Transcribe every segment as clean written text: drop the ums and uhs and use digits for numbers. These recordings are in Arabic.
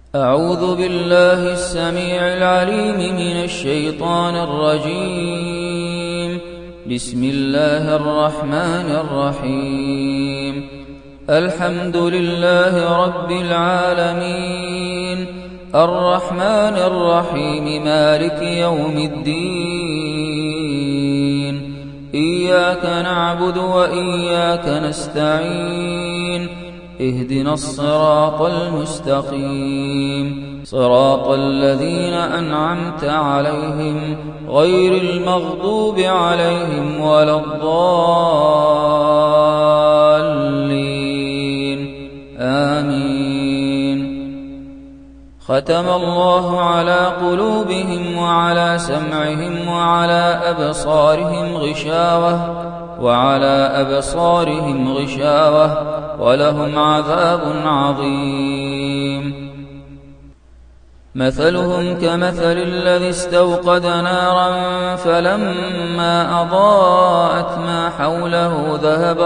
أعوذ بالله السميع العليم من الشيطان الرجيم. بسم الله الرحمن الرحيم. الحمد لله رب العالمين، الرحمن الرحيم، مالك يوم الدين. إياك نعبد وإياك نستعين. اهدنا الصراط المستقيم، صراط الذين أنعمت عليهم غير المغضوب عليهم ولا الضالين. آمين. ختم الله على قلوبهم وعلى سمعهم وعلى أبصارهم غشاوة ولهم عذاب عظيم. مثلهم كمثل الذي استوقد نارا فلما أضاءت ما حوله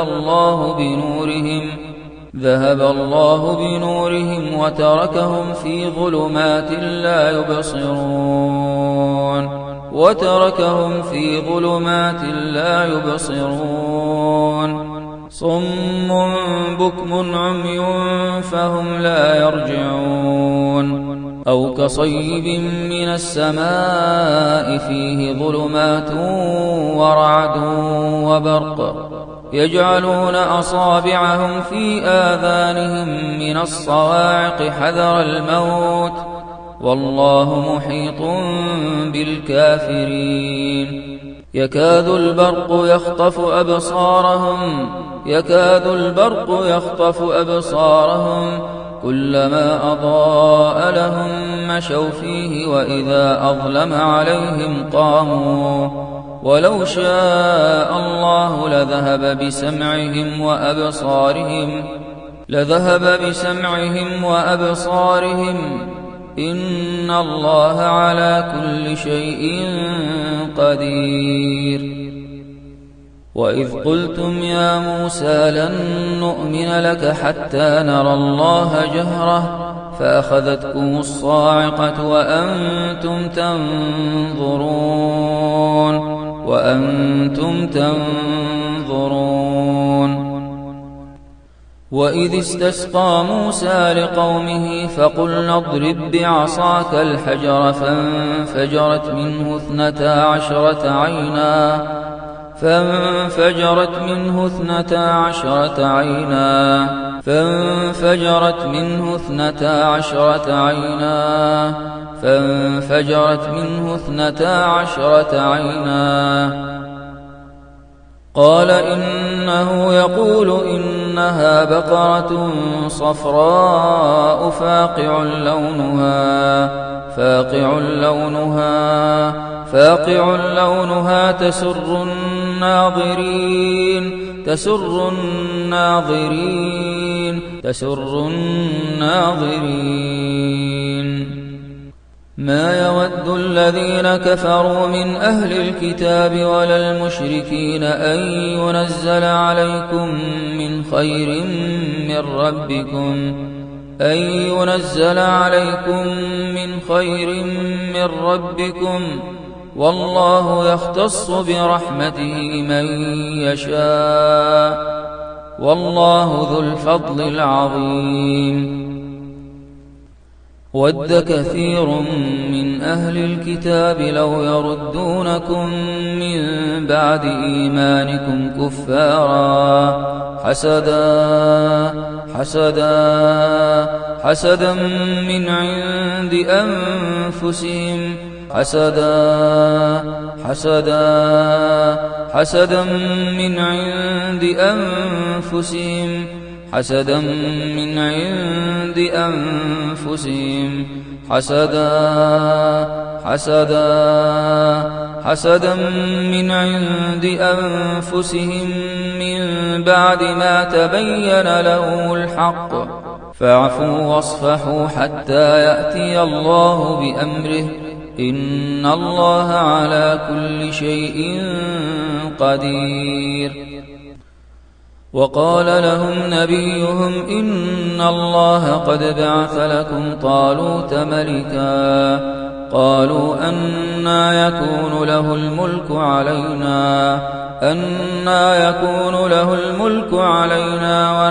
ذهب الله بنورهم وتركهم في ظلمات لا يبصرون. صم بكم عمي فهم لا يرجعون. أو كصيب من السماء فيه ظلمات ورعد وبرق يجعلون أصابعهم في آذانهم من الصواعق حذر الموت والله محيط بالكافرين. يكاد البرق يخطف أبصارهم كلما أضاء لهم مشوا فيه وإذا أظلم عليهم قاموا ولو شاء الله لذهب بسمعهم وأبصارهم إن الله على كل شيء قدير. وإذ قلتم يا موسى لن نؤمن لك حتى نرى الله جهرة فأخذتكم الصاعقة وأنتم تنظرون. وإذ استسقى موسى لقومه فقلنا اضرب بعصاك الحجر فانفجرت منه اثنتا عشرة عينا قال إنه يقول إنها بقرة صفراء فاقع لونها تسر الناظرين. ما يود الذين كفروا من أهل الكتاب ولا المشركين أن ينزل عليكم من خير من ربكم والله يختص برحمته من يشاء والله ذو الفضل العظيم. ود كثير من أهل الكتاب لو يردونكم من بعد إيمانكم كفارا حسدا من عند أنفسهم من بعد ما تبين لهم الحق فاعفوا واصفحوا حتى يأتي الله بأمره إن الله على كل شيء قدير. وقال لهم نبيهم إن الله قد بعث لكم طالوت ملكا قالوا أنى يكون له الملك علينا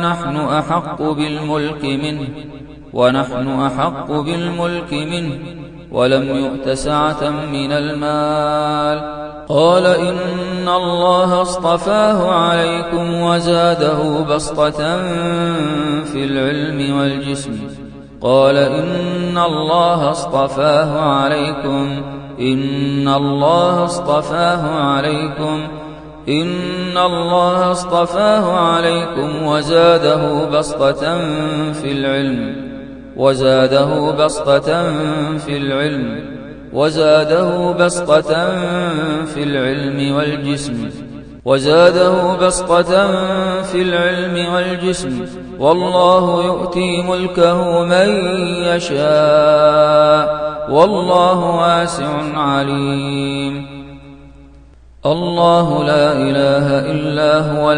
ونحن أحق بالملك منه ولم يؤت سعة من المال قال إن الله اصطفاه عليكم وزاده بسطة في العلم والجسم إن الله اصطفاه عليكم وزاده بسطة في العلم والجسم والله يؤتي ملكه من يشاء والله واسع عليم الله لا إله إلا هو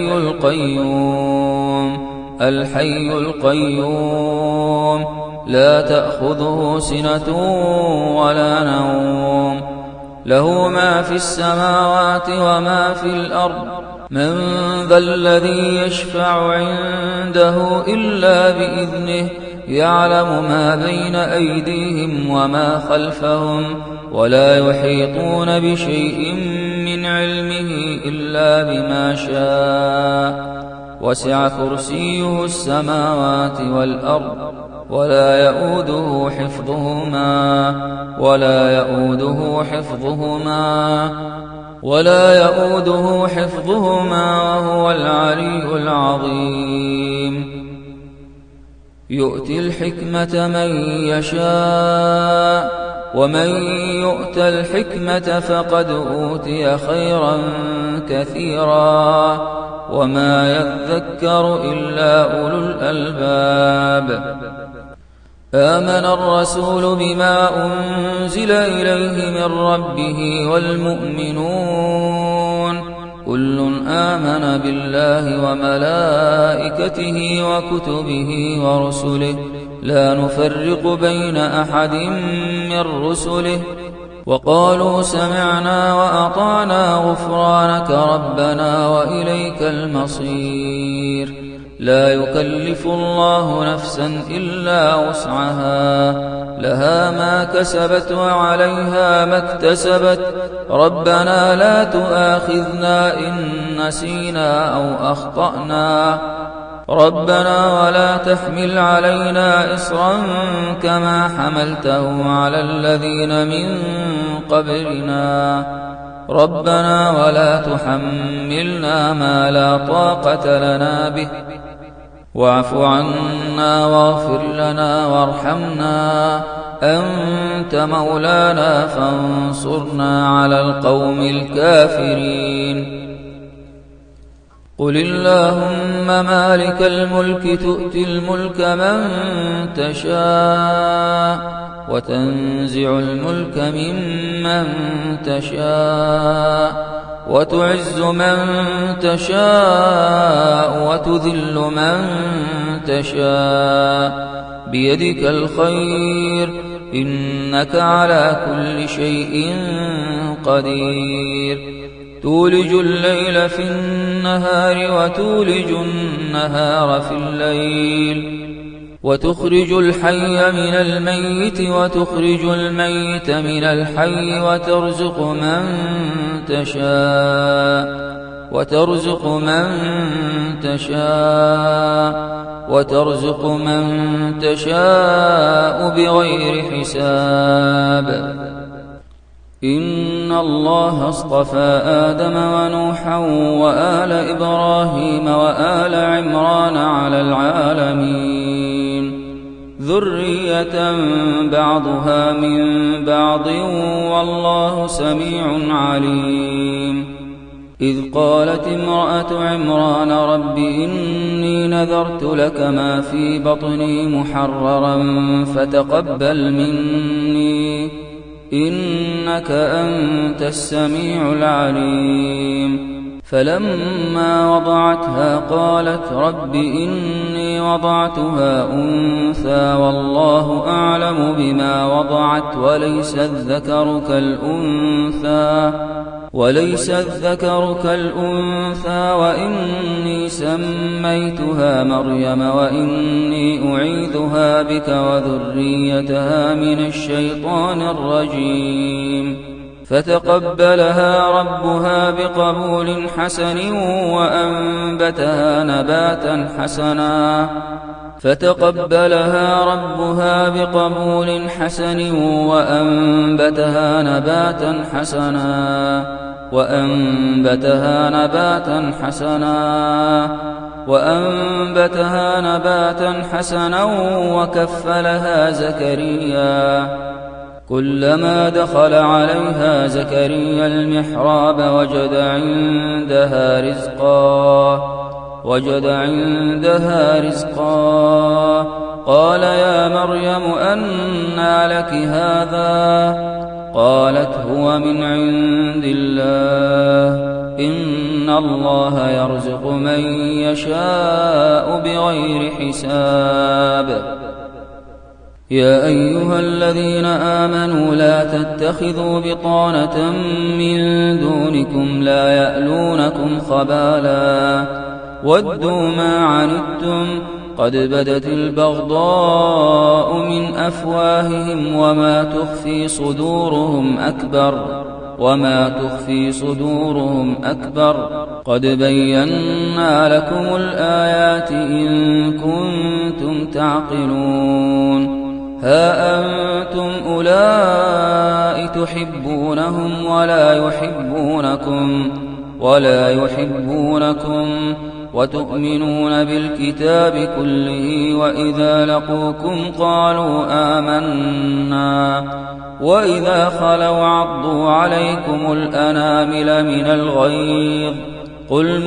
الحي القيوم لا تأخذه سنة ولا نوم له ما في السماوات وما في الأرض من ذا الذي يشفع عنده إلا بإذنه يعلم ما بين أيديهم وما خلفهم ولا يحيطون بشيء من علمه إلا بما شاء وسع كرسيه السماوات والأرض ولا يؤوده حفظهما وهو العلي العظيم يؤتي الحكمة من يشاء ومن يؤت الحكمة فقد أوتي خيرا كثيرا وما يذكر إلا أولو الألباب آمن الرسول بما أنزل إليه من ربه والمؤمنون كل آمن بالله وملائكته وكتبه ورسله لا نفرق بين أحد من رسله وقالوا سمعنا وأطعنا غفرانك ربنا وإليك المصير لا يكلف الله نفسا إلا وسعها لها ما كسبت وعليها ما اكتسبت ربنا لا تؤاخذنا إن نسينا أو أخطأنا ربنا ولا تحمل علينا إصرا كما حملته على الذين من قبلنا ربنا ولا تحملنا ما لا طاقة لنا به واعف عنا واغفر لنا وارحمنا أنت مولانا فانصرنا على القوم الكافرين قل اللهم مالك الملك تؤتي الملك من تشاء وتنزع الملك ممن تشاء وتعز من تشاء وتذل من تشاء بيدك الخير إنك على كل شيء قدير تولج الليل في النهار وتولج النهار في الليل وتخرج الحي من الميت وتخرج الميت من الحي وترزق من تشاء بغير حساب إن الله اصطفى آدم ونوحا وآل إبراهيم وآل عمران على العالمين ذرية بعضها من بعض والله سميع عليم إذ قالت امرأة عمران رب إني نذرت لك ما في بطني محررا فتقبل مني إنك أنت السميع العليم فلما وضعتها قالت رب إني وضعتها أنثى والله أعلم بما وضعت وليس الذكر كالأنثى وإني سميتها مريم وإني أعيذها بك وذريتها من الشيطان الرجيم فتقبلها ربها بقبول حسن وأنبتها نباتا حسنا وكفلها زكريا كلما دخل عليها زكريا المحراب وجد عندها رزقا قال يا مريم أنى لك هذا قالت هو من عند الله إن الله يرزق من يشاء بغير حساب يا أيها الذين آمنوا لا تتخذوا بطانة من دونكم لا يألونكم خبالا ودوا ما عنتم قد بدت البغضاء من أفواههم وما تخفي صدورهم أكبر قد بينا لكم الآيات إن كنتم تعقلون ها أنتم أولئك تحبونهم ولا يحبونكم وتؤمنون بالكتاب كله وإذا لقوكم قالوا آمنا وإذا خلوا عضوا عليكم الأنامل من الغيظ قل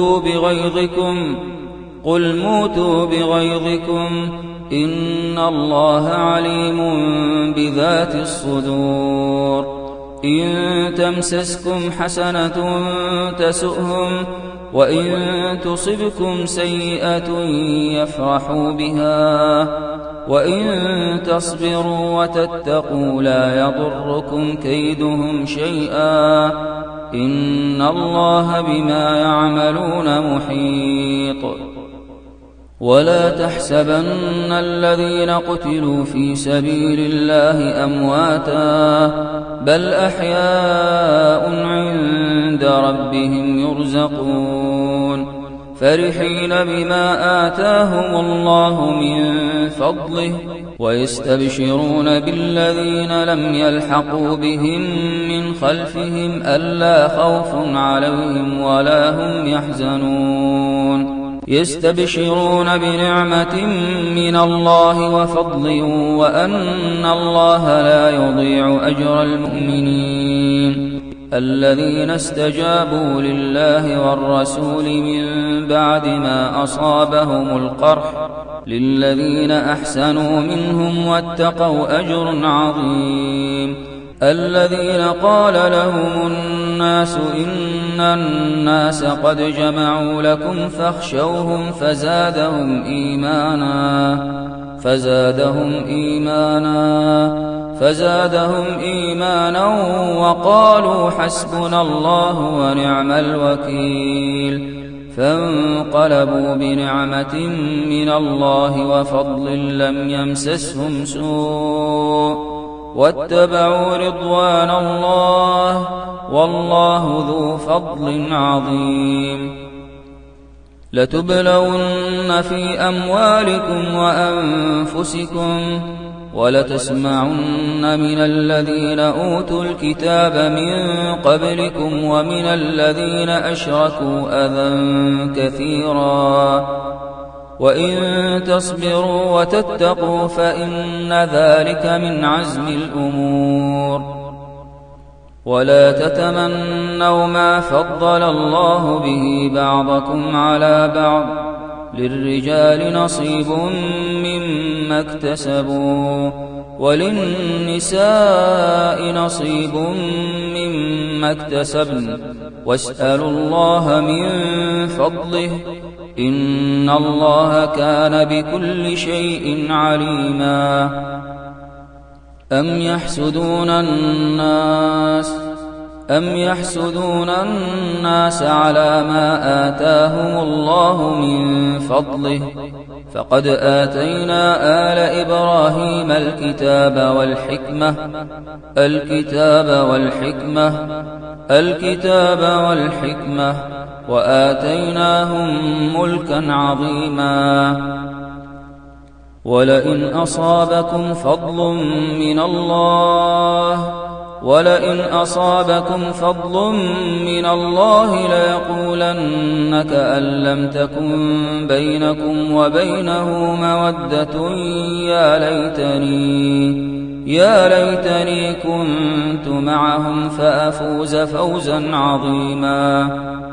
موتوا بغيظكم إن الله عليم بذات الصدور إن تمسسكم حسنة تسؤهم وإن تصبكم سيئة يفرحوا بها وإن تصبروا وتتقوا لا يضركم كيدهم شيئا إن الله بما يعملون محيط ولا تحسبن الذين قتلوا في سبيل الله أمواتا بل أحياء عند ربهم يرزقون فرحين بما آتاهم الله من فضله ويستبشرون بالذين لم يلحقوا بهم من خلفهم ألا خوف عليهم ولا هم يحزنون يستبشرون بنعمة من الله وفضل وأن الله لا يضيع أجر المؤمنين الذين استجابوا لله والرسول من بعد ما أصابهم القرح للذين أحسنوا منهم واتقوا أجر عظيم الذين قال لهم الناس إن الناس قد جمعوا لكم فاخشوهم فزادهم إيمانا وقالوا حسبنا الله ونعم الوكيل فانقلبوا بنعمة من الله وفضل لم يمسسهم سوء واتبعوا رضوان الله والله ذو فضل عظيم لتبلون في أموالكم وأنفسكم ولتسمعن من الذين أوتوا الكتاب من قبلكم ومن الذين أشركوا أذى كثيرا وإن تصبروا وتتقوا فإن ذلك من عزم الأمور ولا تتمنوا ما فضل الله به بعضكم على بعض للرجال نصيب مما اكتسبوا وللنساء نصيب مما اكتسبن واسألوا الله من فضله إن الله كان بكل شيء عليما أم يحسدون الناس على ما آتاهم الله من فضله فقد آتينا آل إبراهيم الكتاب والحكمة وآتيناهم ملكا عظيما ولئن أصابكم فضل من الله ليقولن كأن لم تكن بينكم وبينه مودة يا ليتني كنت معهم فأفوز فوزا عظيما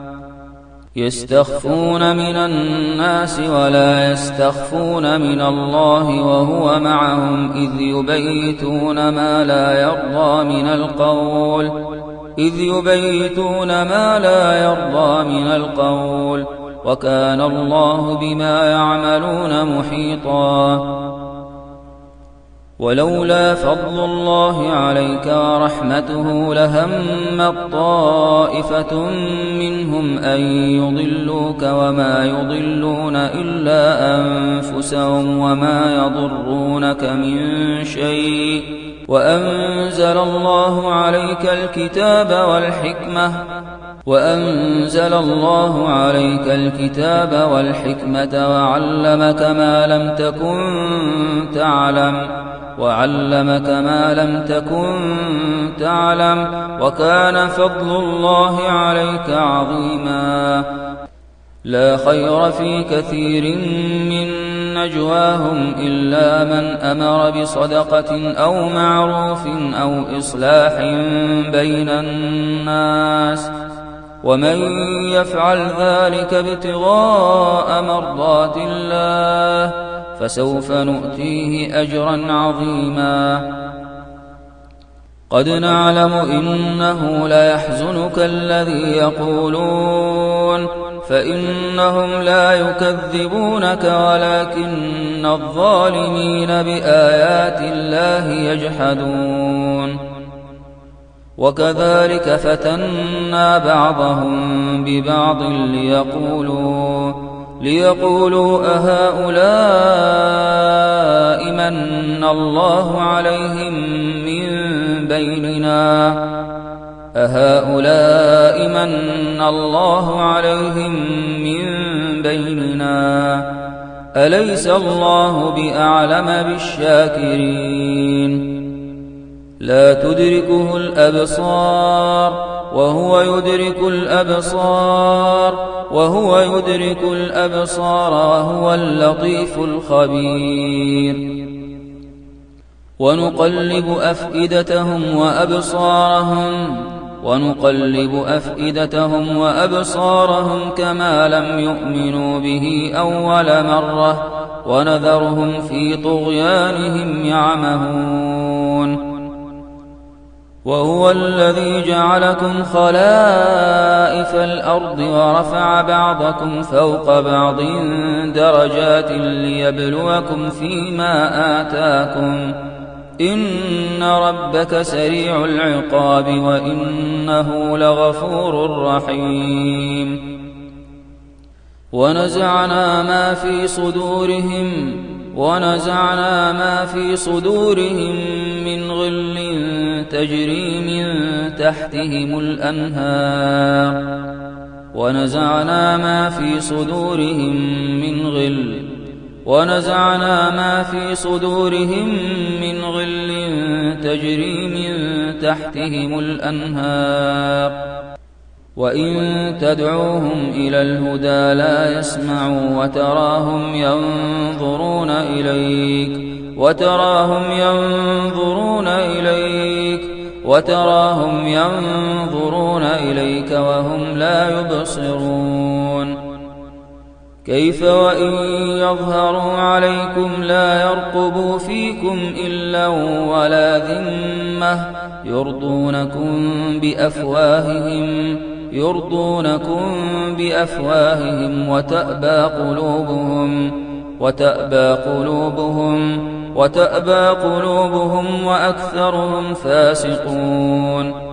يستخفون من الناس ولا يستخفون من الله وهو معهم إذ يبيتون ما لا يرضى من القول وكان الله بما يعملون محيطا ولولا فضل الله عليك ورحمته لهمت طائفة منهم أن يضلوك وما يضلون إلا أنفسهم وما يضرونك من شيء وأنزل الله عليك الكتاب والحكمة وعلمك ما لم تكن تعلم وكان فضل الله عليك عظيما لا خير في كثير من نجواهم إلا من أمر بصدقة أو معروف أو إصلاح بين الناس ومن يفعل ذلك ابتغاء مرضات الله فسوف نؤتيه أجرا عظيما قد نعلم إنه ليحزنك الذي يقولون فإنهم لا يكذبونك ولكن الظالمين بآيات الله يجحدون وكذلك فتنا بعضهم ببعض ليقولوا أهؤلاء من الله عليهم من بيننا أليس الله بأعلم بالشاكرين لا تدركه الأبصار وهو يدرك الأبصار وهو اللطيف الخبير ونقلب أفئدتهم وأبصارهم كما لم يؤمنوا به أول مرة ونذرهم في طغيانهم يعمهون وهو الذي جعلكم خلائف الأرض ورفع بعضكم فوق بعض درجات ليبلوكم فيما آتاكم إن ربك سريع العقاب وإنه لغفور رحيم ونزعنا ما في صدورهم من غل تجري من تحتهم الأنهار ونزعنا ما في صدورهم من غل تجري من تحتهم الأنهار وإن تدعوهم إلى الهدى لا يسمعوا وتراهم ينظرون إليك وهم لا يبصرون كيف وإن يظهروا عليكم لا يرقبوا فيكم إلا ولا ذمة يرضونكم يرضونكم بأفواههم وتأبى قلوبهم وأكثرهم فاسقون.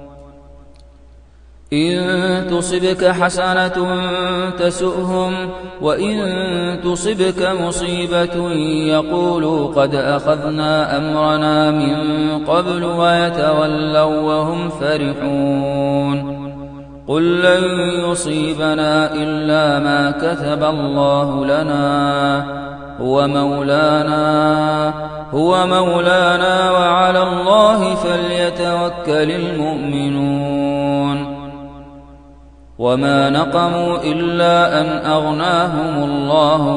إن تصبك حسنة تسؤهم وإن تصبك مصيبة يقولوا قد أخذنا أمرنا من قبل ويتولوا وهم فرحون. قل لن يصيبنا إلا ما كتب الله لنا هو مولانا وعلى الله فليتوكل المؤمنون. وما نقموا إلا أن أغناهم الله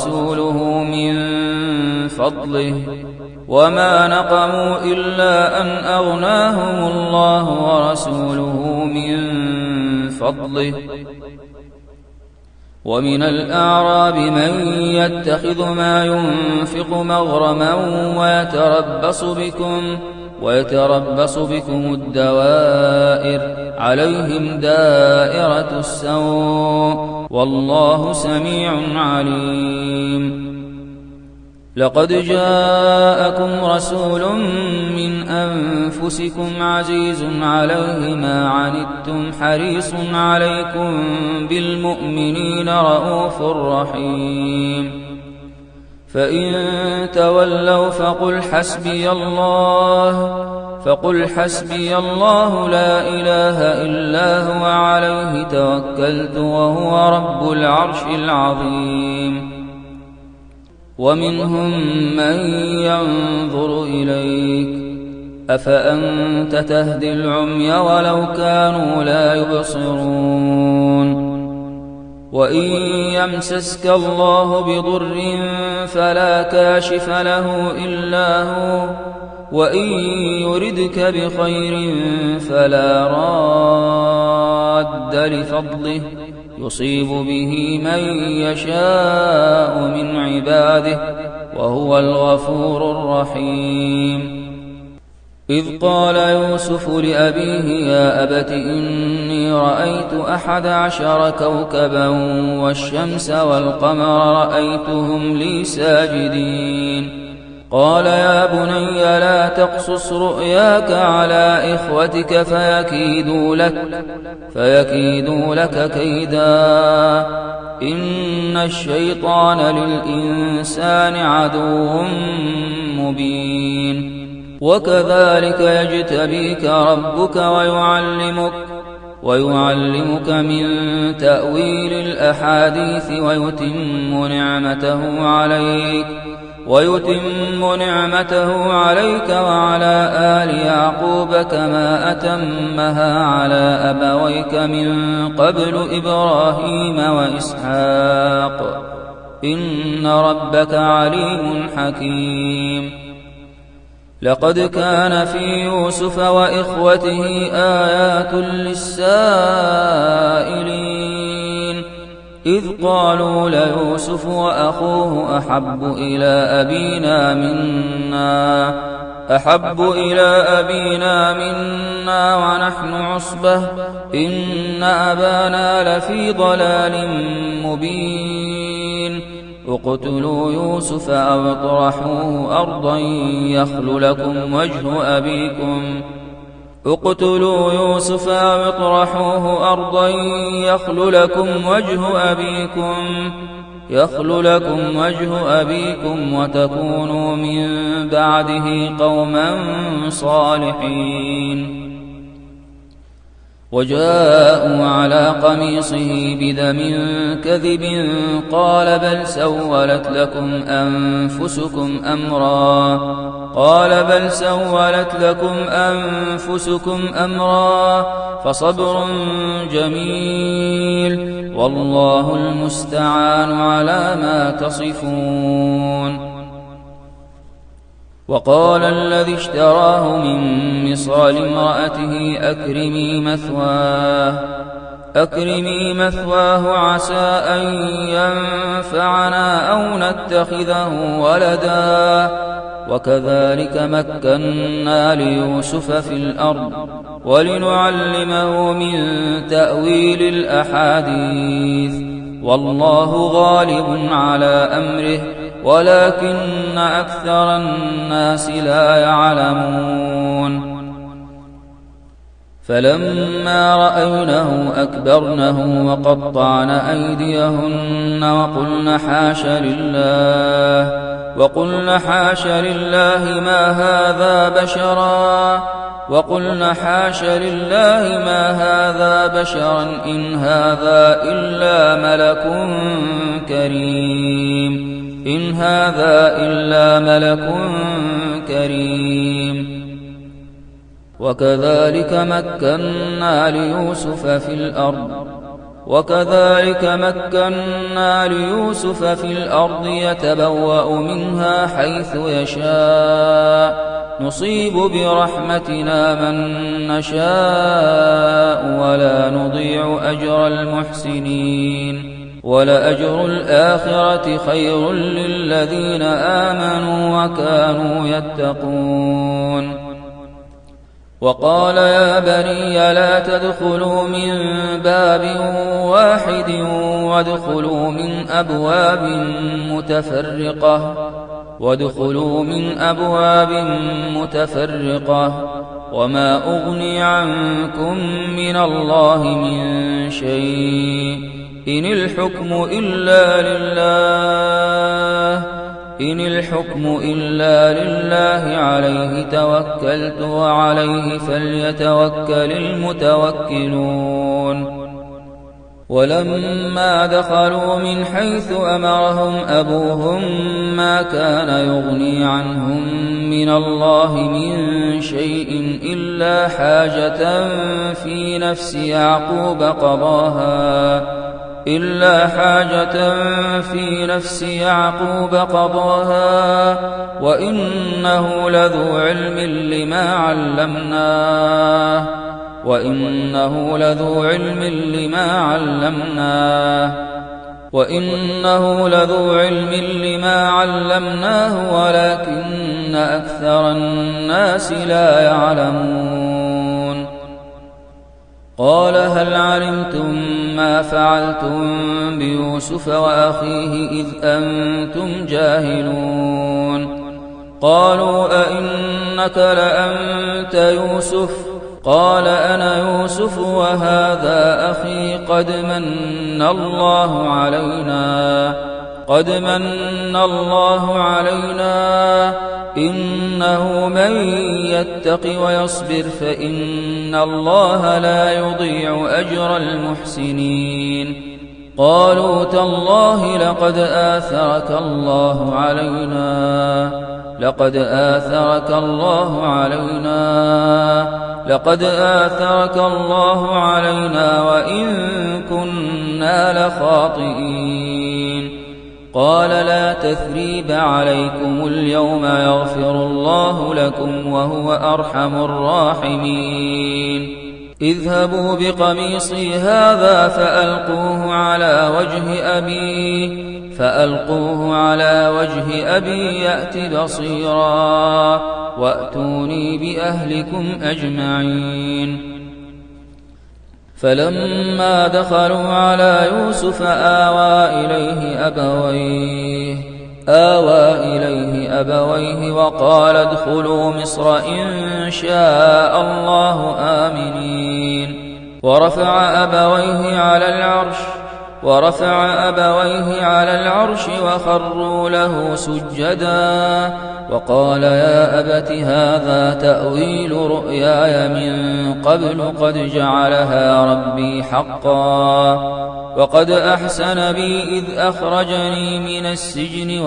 ورسوله من فضله. ومن الأعراب من يتخذ ما ينفق مغرما ويتربص بكم الدوائر عليهم دائرة السوء والله سميع عليم. لقد جاءكم رسول من أنفسكم عزيز عليه ما عنتم حريص عليكم بالمؤمنين رءوف رحيم. فإن تولوا فقل حسبي الله لا إله إلا هو عليه توكلت وهو رب العرش العظيم. ومنهم من ينظر إليك أفأنت تهدي العمي ولو كانوا لا يبصرون. وإن يمسسك الله بضر فلا كاشف له إلا هو وإن يردك بخير فلا راد لفضله يصيب به من يشاء من عباده وهو الغفور الرحيم. إذ قال يوسف لأبيه يا أبت إني رأيت 11 كوكبا والشمس والقمر رأيتهم لي ساجدين. قال يا بني لا تقصص رؤياك على إخوتك فيكيدوا لك كيدا إن الشيطان للإنسان عدو مبين. وكذلك يجتبيك ربك ويعلمك من تأويل الأحاديث ويتم نعمته عليك وعلى آل يعقوب كما أتمها على أبويك من قبل إبراهيم وإسحاق إن ربك عليم حكيم. لقد كان في يوسف وإخوته آيات للسائلين إذ قالوا ليوسف وأخوه أحب إلى أبينا منا ونحن عصبة إن أبانا لفي ضلال مبين. اقتلوا يوسف أو اطرحوه أرضا يخل لكم وجه أبيكم وتكونوا من بعده قوما صالحين. وجاءوا على قميصه بدم كذب قال بل سولت لكم أنفسكم أمرا فصبر جميل والله المستعان على ما تصفون. وقال الذي اشتراه من مصر لامرأته أكرمي مثواه عسى أن ينفعنا أو نتخذه ولدا وكذلك مكنا ليوسف في الأرض ولنعلمه من تأويل الأحاديث والله غالب على أمره ولكن أكثر الناس لا يعلمون فلما رأينه أكبرنه وقطعن أيديهن وقلن حاش لله ما هذا بشرا إن هذا إلا ملك كريم وكذلك مكنا ليوسف في الأرض يتبوأ منها حيث يشاء نصيب برحمتنا من نشاء ولا نضيع أجر المحسنين ولأجر الآخرة خير للذين آمنوا وكانوا يتقون وقال يا بني لا تدخلوا من باب واحد وادخلوا من أبواب متفرقة وما أغني عنكم من الله من شيء إن الحكم إلا لله عليه توكلت وعليه فليتوكل المتوكلون ولما دخلوا من حيث أمرهم أبوهم ما كان يغني عنهم من الله من شيء إلا حاجة في نفس يعقوب قضاها وإنه لذو علم لما علمناه ولكن أكثر الناس لا يعلمون قال هل علمتم ما فعلتم بيوسف وأخيه إذ أنتم جاهلون قالوا أئنك لأنت يوسف قال أنا يوسف وهذا أخي قد من الله علينا إنه من يتق ويصبر فإن الله لا يضيع أجر المحسنين قالوا تالله لقد آثرك الله علينا وإن كنا لخاطئين قال لا تثريب عليكم اليوم يغفر الله لكم وهو أرحم الراحمين اذهبوا بقميصي هذا فألقوه على وجه أبي يأت بصيرا وأتوني بأهلكم أجمعين فلما دخلوا على يوسف آوى إليه أبويه وقال ادخلوا مصر إن شاء الله آمنين ورفع أبويه على العرش وخروا له سجدا وقال يا أبت هذا تأويل رؤياي من قبل قد جعلها ربي حقا وقد أحسن بي إذ أخرجني من السجن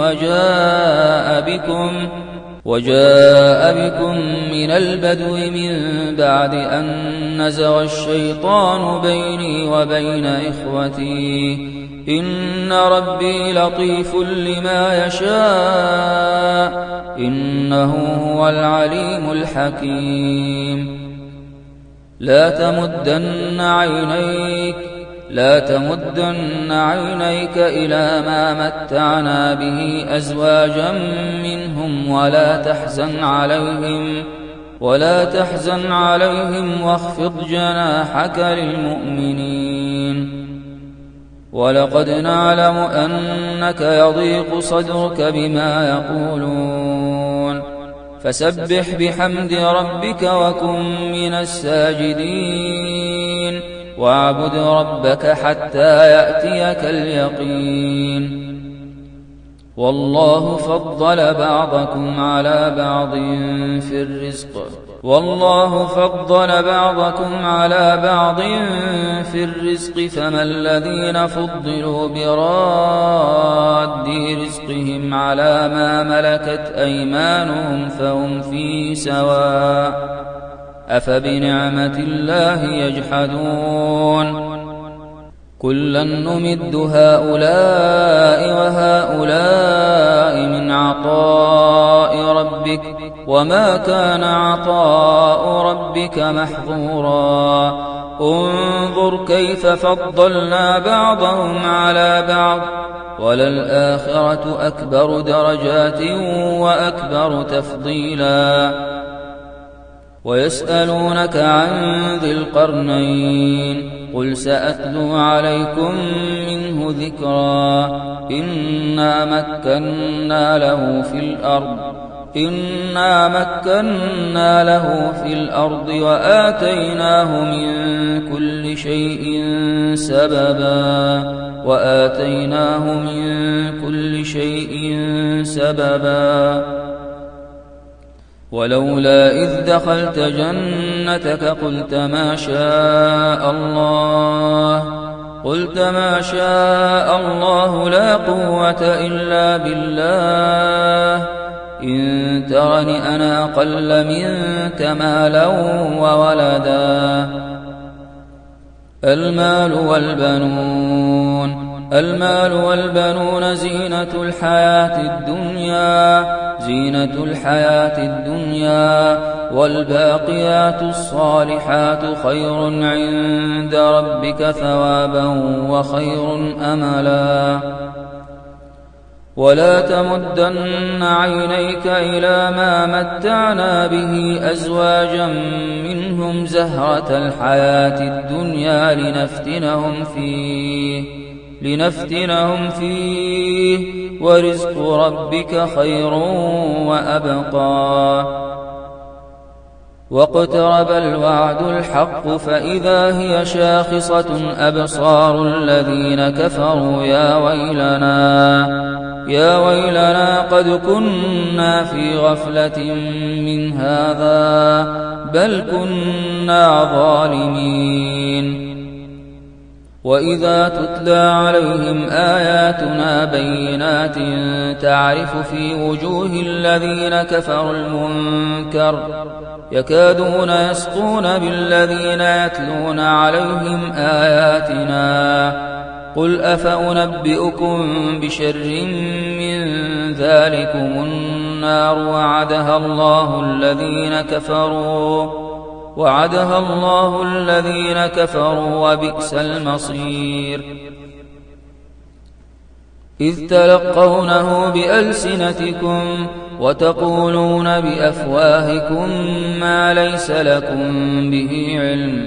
وجاء بكم من البدو من بعد أن نزغ الشيطان بيني وبين إخوتي إن ربي لطيف لما يشاء إنه هو العليم الحكيم لا لا تمدن عينيك إلى ما متعنا به أزواجا منهم ولا تحزن عليهم واخفض جناحك للمؤمنين. ولقد نعلم أنك يضيق صدرك بما يقولون فسبح بحمد ربك وكن من الساجدين واعبد ربك حتى يأتيك اليقين. والله فضل بعضكم على بعض في الرزق فما الذين فضلوا براد رزقهم على ما ملكت أيمانهم فهم فيه سواء أفبنعمة الله يجحدون. كلا نمد هؤلاء وهؤلاء من عطاء ربك وما كان عطاء ربك محظورا. انظر كيف فضلنا بعضهم على بعض وللآخرة أكبر درجات وأكبر تفضيلا. ويسألونك عن ذي القرنين قل سأتلو عليكم منه ذكرا. إنا مكنا له في الأرض وآتيناه من كل شيء سببا. ولولا إذ دخلت جنتك قلت ما شاء الله لا قوة إلا بالله. إن ترني أنا أقل منك مالا وولدا. المال والبنون زينة الحياة الدنيا والباقيات الصالحات خير عند ربك ثوابا وخير أملا. ولا تمدن عينيك إلى ما متعنا به أزواجا منهم زهرة الحياة الدنيا لنفتنهم فيه ورزق ربك خير وأبقى. واقترب الوعد الحق فإذا هي شاخصة أبصار الذين كفروا يا ويلنا قد كنا في غفلة من هذا بل كنا ظالمين. وإذا تتلى عليهم آياتنا بينات تعرف في وجوه الذين كفروا المنكر يكادون يسطون بالذين يتلون عليهم آياتنا. قل أفأنبئكم بشر من ذلكم النار وعدها الله الذين كفروا وبئس المصير. إذ تلقونه بألسنتكم وتقولون بأفواهكم ما ليس لكم به علم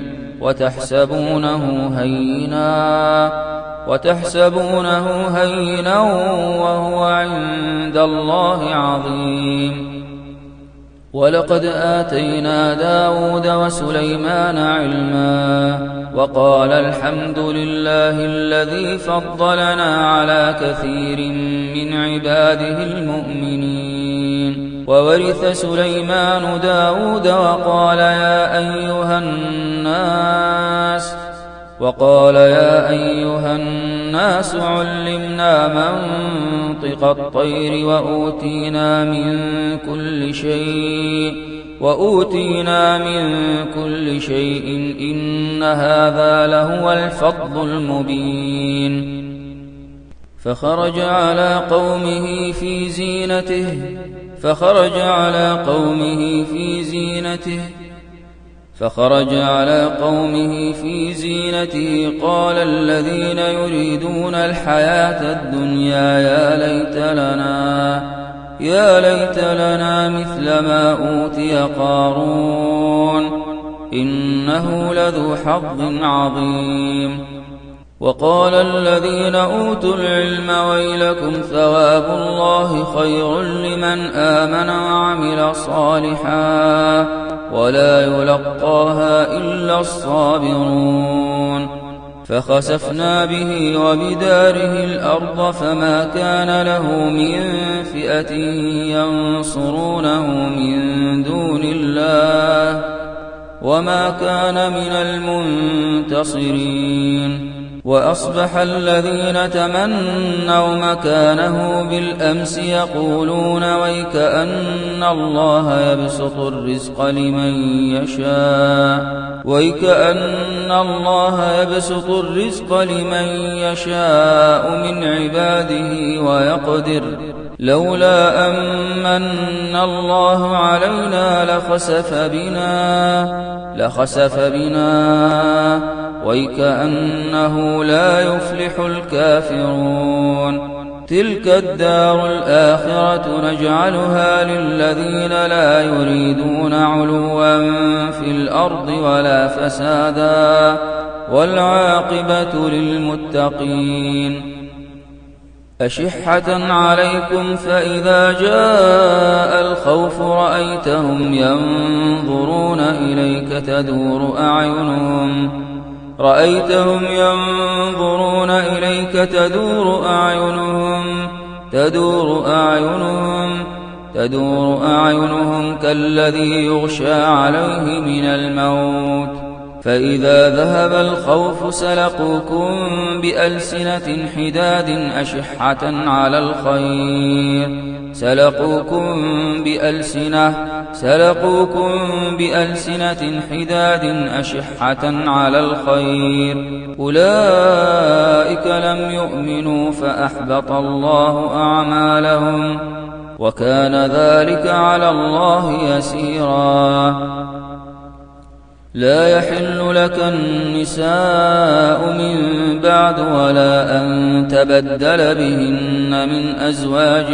وتحسبونه هينا وهو عند الله عظيم. ولقد آتينا داود وسليمان علما وقال الحمد لله الذي فضلنا على كثير من عباده المؤمنين. وورث سليمان داود وقال يا أيها الناس علمنا منطق الطير وأوتينا من كل شيء إن هذا لهو الفضل المبين. فخرج على قومه في زينته فخرج على قومه في زينته قال الذين يريدون الحياة الدنيا يا ليت لنا مثل ما أوتي قارون إنه لذو حظ عظيم. وقال الذين أوتوا العلم ويلكم ثواب الله خير لمن آمن وعمل صالحا ولا يلقاها إلا الصابرون. فخسفنا به وبداره الأرض فما كان له من فئة ينصرونه من دون الله وما كان من المنتصرين. وأصبح الذين تمنوا مكانه بالأمس يقولون ويكأن الله يبسط الرزق لمن يشاء من عباده ويقدر لولا أمن الله علينا لخسف بنا ويكأنه لا يفلح الكافرون. تلك الدار الآخرة نجعلها للذين لا يريدون علوا في الأرض ولا فسادا والعاقبة للمتقين. أشحة عليكم فإذا جاء الخوف رأيتهم ينظرون إليك تدور أعينهم كالذي يغشى عليه من الموت فإذا ذهب الخوف سلقوكم بألسنة حداد أشحة على الخير أولئك لم يؤمنوا فأحبط الله أعمالهم وكان ذلك على الله يسيرا. لا يحل لك النساء من بعد ولا أن تبدل بهن من أزواج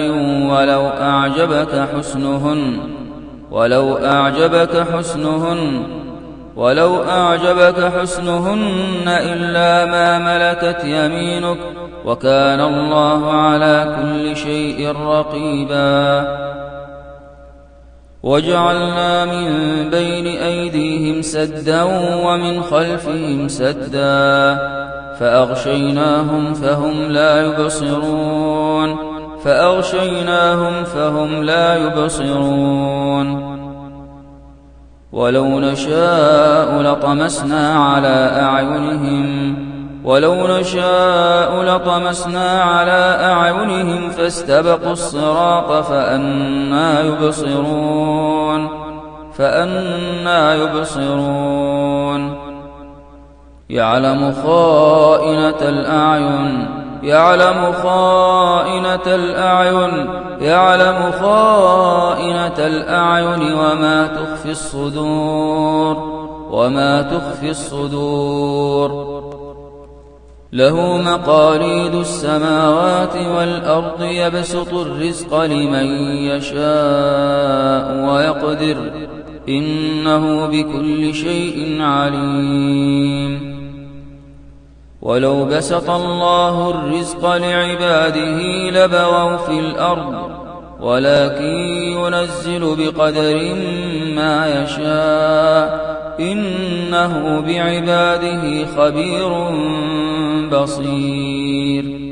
ولو أعجبك حسنهن إلا ما ملكت يمينك وكان الله على كل شيء رقيبا. وجعلنا من بين أيديهم سدا ومن خلفهم سدا فأغشيناهم فهم لا يبصرون. ولو نشاء لطمسنا على أعينهم فاستبقوا الصراط فأنى يبصرون. يعلم خائنة الأعين وما تخفي الصدور. له مقاليد السماوات والأرض يبسط الرزق لمن يشاء ويقدر إنه بكل شيء عليم. ولو بسط الله الرزق لعباده لبغوا في الأرض ولكن ينزل بقدر ما يشاء إنه بعباده خبير بصير.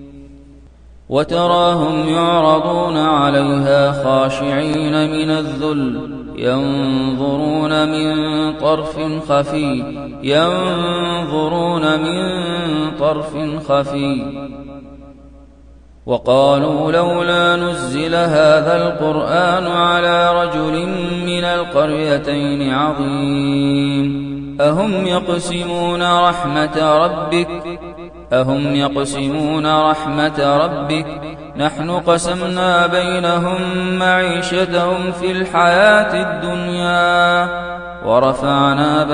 وتراهم يعرضون عليها خاشعين من الذل ينظرون من طرف خفي وقالوا لولا نزل هذا القرآن على رجل من القريتين عظيم. أهم يقسمون رحمة ربك نحن قسمنا بينهم معيشتهم في الحياة الدنيا ورفعنا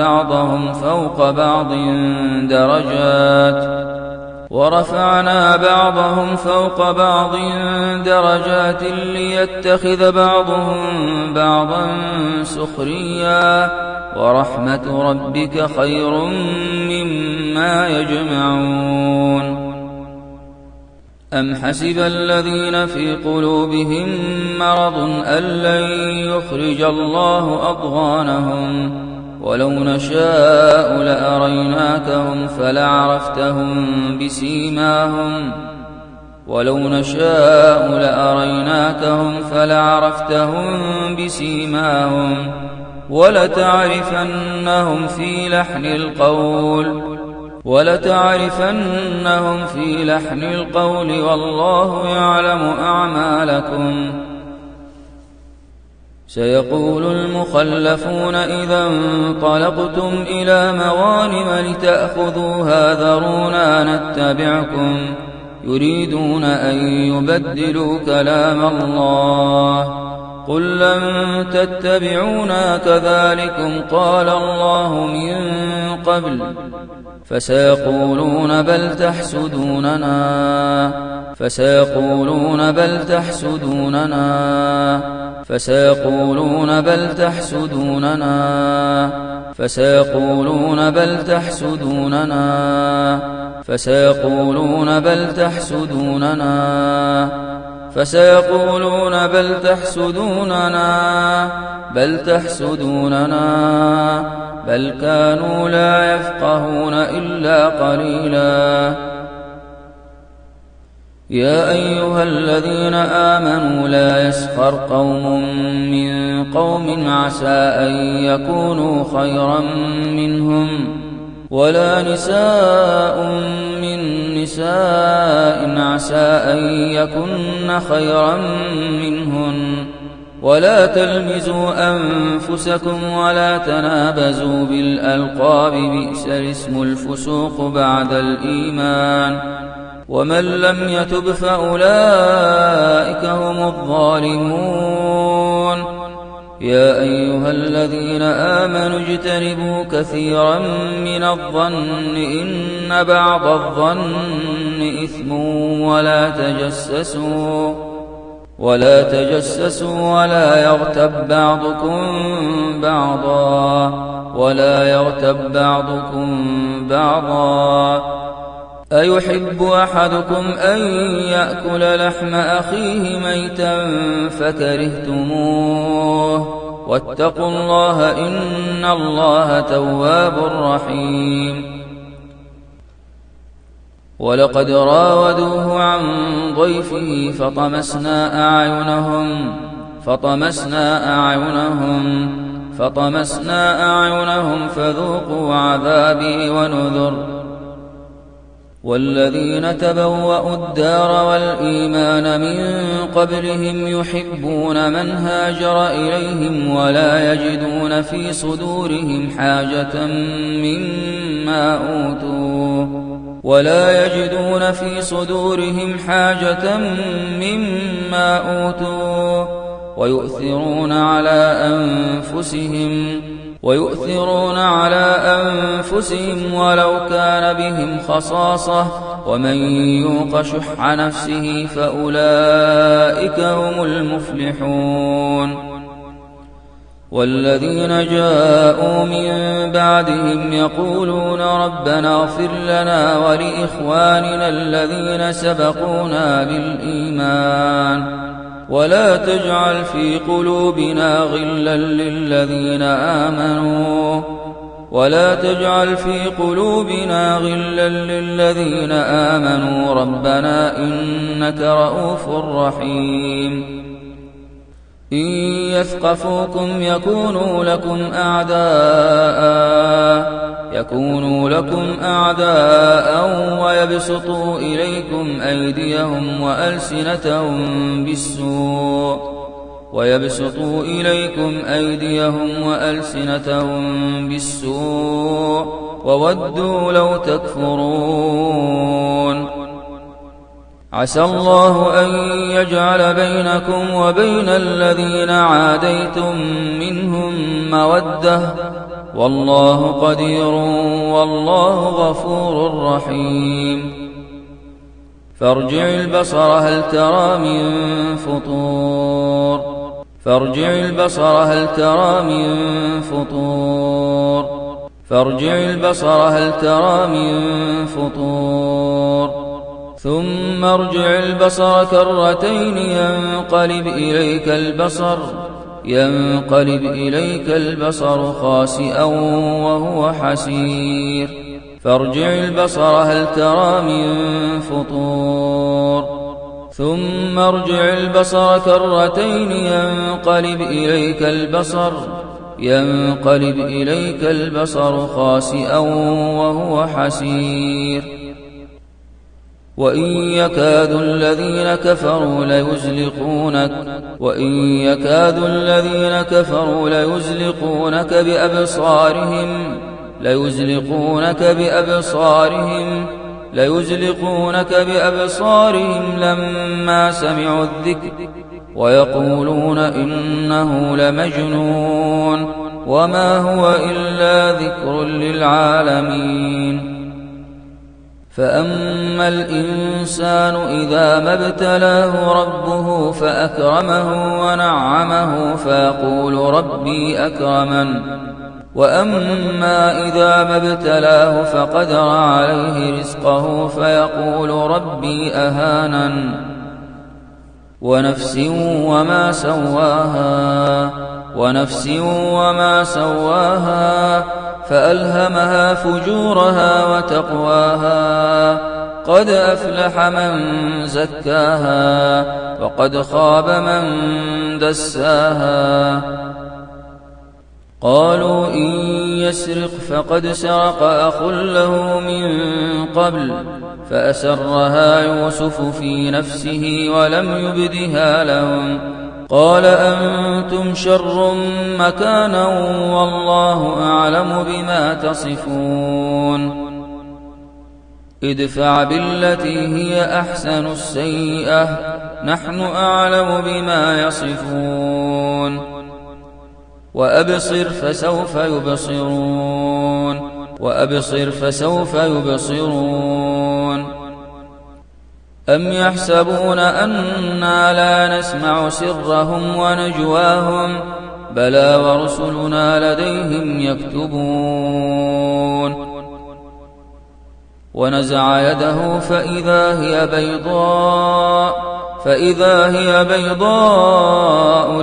بعضهم فوق بعض درجات ليتخذ بعضهم بعضا سخريا ورحمة ربك خير مما يجمعون أم حسب الذين في قلوبهم مرض أن لن يخرج الله أضغانهم ولو نشاء لأريناكهم فلعرفتهم بسيماهم ولتعرفنهم في لحن القول والله يعلم أعمالكم سيقول المخلفون إذا انطلقتم إلى مغانم لتأخذوها ذرونا نتبعكم يريدون أن يبدلوا كلام الله قل لن تتبعونا كذلكم قال الله من قبل فسيقولون بل تحسدوننا بل كانوا لا يفقهون إلا قليلا يا أيها الذين آمنوا لا يسخر قوم من قوم عسى أن يكونوا خيرا منهم ولا نساء من نساء عسى أن يكن خيرا منهن ولا تلمزوا أنفسكم ولا تنابزوا بالألقاب بئس الاسم الفسوق بعد الإيمان ومن لم يتب فأولئك هم الظالمون يا أيها الذين آمنوا اجتنبوا كثيرا من الظن إن بعض الظن إثم ولا تجسسوا ولا يغتب بعضكم بعضا أيحب أحدكم أن يأكل لحم أخيه ميتا فكرهتموه واتقوا الله إن الله تواب رحيم ولقد راودوه عن ضيفه فطمسنا أعينهم فذوقوا عذابي ونذر والذين تبوأوا الدار والإيمان من قبلهم يحبون من هاجر إليهم ولا يجدون في صدورهم حاجة مما أوتوا ويؤثرون على أنفسهم ولو كان بهم خصاصة ومن يوق شح نفسه فأولئك هم المفلحون والذين جاءوا من بعدهم يقولون ربنا اغفر لنا ولإخواننا الذين سبقونا بالإيمان ولا تجعل في قلوبنا غلا للذين آمنوا ربنا إنك رؤوف رحيم إن يثقفوكم يكونوا لكم أعداء ويبسطوا إليكم أيديهم وألسنتهم بالسوء وودوا لو تكفرون عسى الله أن يجعل بينكم وبين الذين عاديتم منهم مودة والله قدير والله غفور رحيم فارجع البصر هل ترى من فطور فارجع البصر هل ترى من فطور فارجع البصر هل ترى من فطور ثم ارجع البصر كرتين ينقلب إليك البصر خاسئا وهو حسير فارجع البصر هل ترى من فطور ثم ارجع البصر كرتين ينقلب إليك البصر خاسئا وهو حسير وإن يكاد الذين كفروا ليزلقونك بأبصارهم لما سمعوا الذكر ويقولون إنه لمجنون وما هو إلا ذكر للعالمين فأما الإنسان إذا ما ابتلاه ربه فأكرمه ونعمه فيقول ربي أكرمن وأما إذا ما ابتلاه فقدر عليه رزقه فيقول ربي أهانن ونفس وما سواها فألهمها فجورها وتقواها قد أفلح من زكاها وقد خاب من دساها قالوا إن يسرق فقد سرق أخ له من قبل فأسرها يوسف في نفسه ولم يبدها لهم قال أنتم شر مكانا والله أعلم بما تصفون ادفع بالتي هي أحسن السيئة نحن أعلم بما يصفون وأبصر فسوف يبصرون أم يحسبون أنا لا نسمع سرهم ونجواهم بلى ورسلنا لديهم يكتبون ونزع يده فإذا هي بيضاء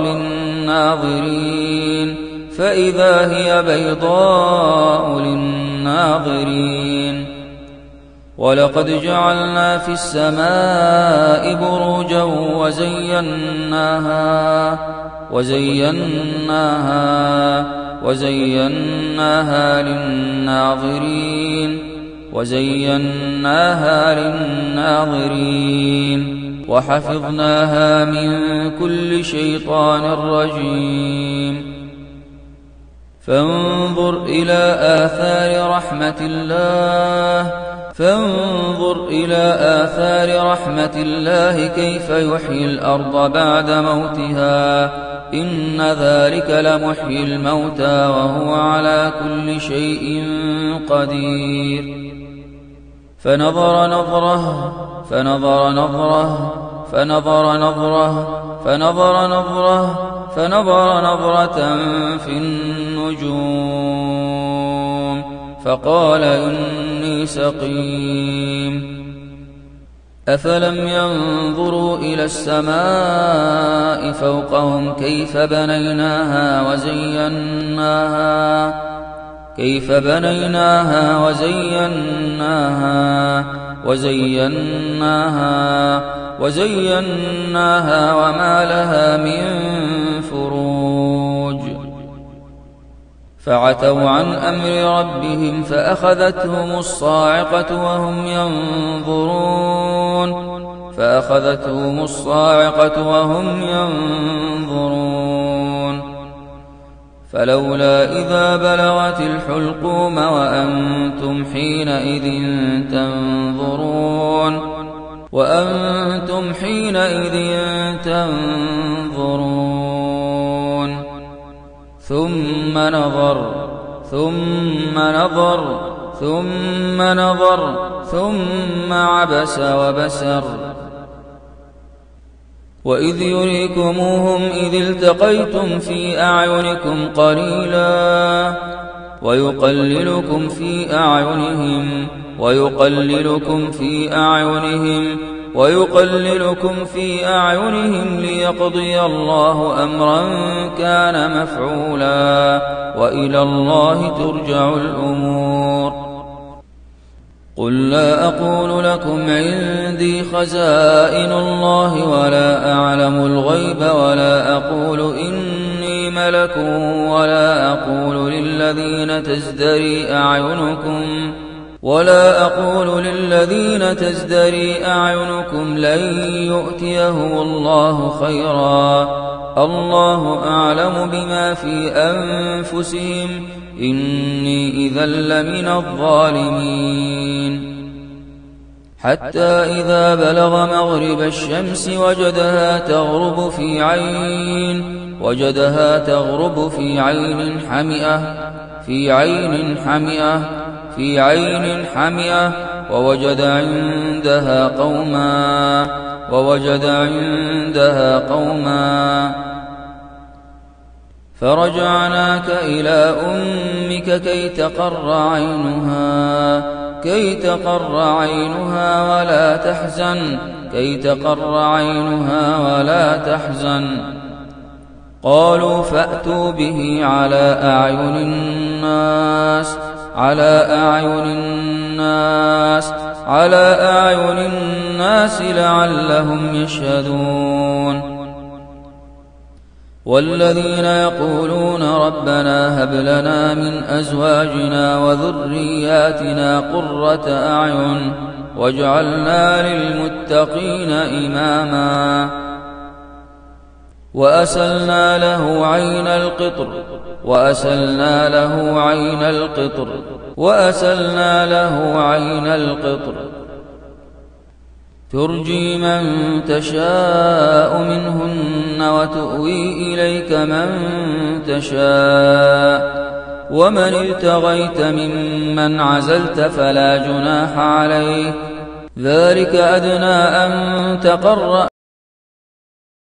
للناظرين ولقد جعلنا في السماء بروجا وزيناها للناظرين وحفظناها من كل شيطان رجيم فانظر إلى آثار رحمة الله كيف يحيي الأرض بعد موتها إن ذلك لمحيي الموتى وهو على كل شيء قدير فنظر نظرة في النجوم فقال إني سقيم أفلم ينظروا إلى السماء فوقهم كيف بنيناها وزيناها وما لها من فروج فعتوا عن أمر ربهم فأخذتهم الصاعقة وهم ينظرون فلولا إذا بلغت الحلقوم وأنتم حينئذ تنظرون وأنتم حينئذ تنظرون ثم نظر ثم نظر ثم نظر ثم عبس وبسر وإذ يريكموهم إذ التقيتم في أعينكم قليلا ويقللكم في أعينهم ليقضي الله أمرا كان مفعولا وإلى الله ترجع الأمور قل لا أقول لكم عندي خزائن الله ولا أعلم الغيب ولا أقول إني ملك ولا أقول للذين تزدري أعينكم لن يؤتيهم الله خيرا الله أعلم بما في أنفسهم إني إذا لمن الظالمين حتى إذا بلغ مغرب الشمس وجدها تغرب في عين حمئة ووجد عندها قوما فرجعناك إلى أمك كي تقر عينها ولا تحزن قالوا فأتوا به على أعين الناس لعلهم يشهدون والذين يقولون ربنا هب لنا من أزواجنا وذرياتنا قرة أعين واجعلنا للمتقين إماما وأسلنا له عين القطر ترجي من تشاء منهن وتؤوي إليك من تشاء ومن ابتغيت ممن عزلت فلا جناح عليك ذلك أدنى أن تقر